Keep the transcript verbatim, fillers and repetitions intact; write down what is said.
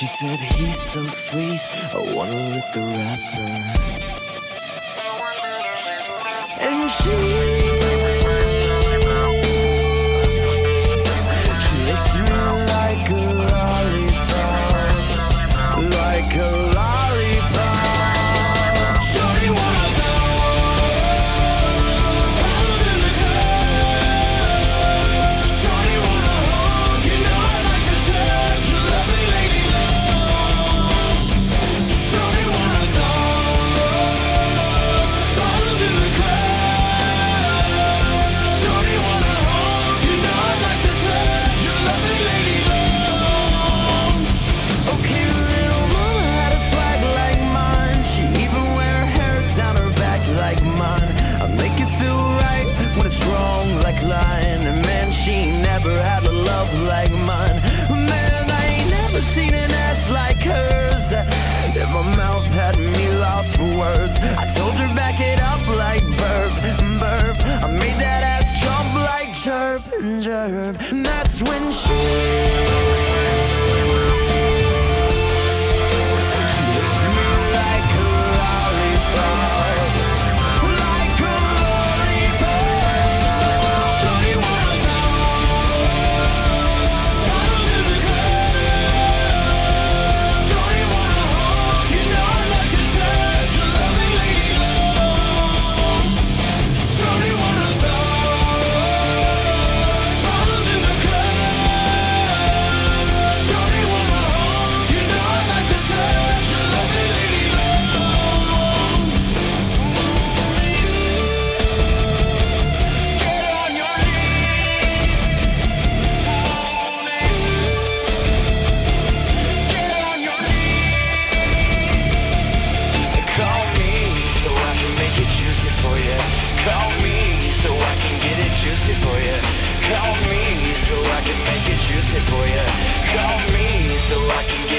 She said he's so sweet, I wanna lick the rapper. And she She licked me like a lollipop, like a lollipop. Shorty wanna go out in the club. Shorty wanna hug, you know I like to touch your lovely lady loves. Shorty wanna go bottles in the club. Shorty wanna hug, you know I like to touch your lovely lady loves. Okay, little mama had a swag like mine. She even wear her hair down her back like mine. I make it feel right when it's wrong like lying. And man, she never had a love like mine. Man, I ain't never seen an ass like hers. If my mouth had me lost for words, I told her back it up like burp, burp. I made that ass jump like chirp, chirp. And that's when she She licked me like a lollipop, like a lollipop. Shorty wanna go bottles in the club. Shorty wanna hug, you know I like to touch your lovely lady loves. Shorty wanna go bottles in the club. Shorty wanna hug, you know I like to touch your lovely lady loves. Get on your knees, get on your knees. Call me so I can make it juicy for you. Call me so I can get it juicy for you. Call me so I can make it juicy for you. Call me so I can